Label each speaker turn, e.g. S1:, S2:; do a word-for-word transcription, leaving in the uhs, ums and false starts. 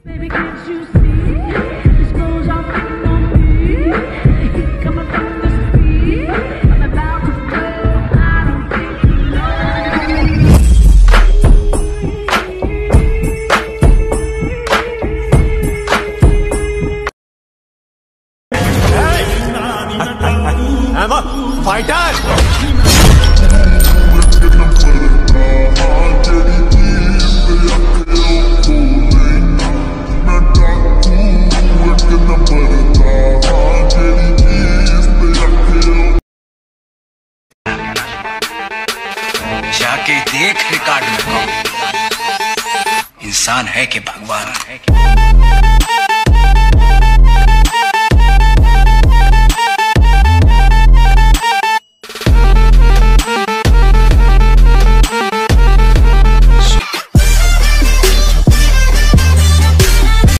S1: Baby, can't you see? This goes on on me. Come up with the speed. I'm about to blow. I don't think you know.
S2: I'm a fighter.
S3: जाके देख record में कौन इंसान है कि भगवान है।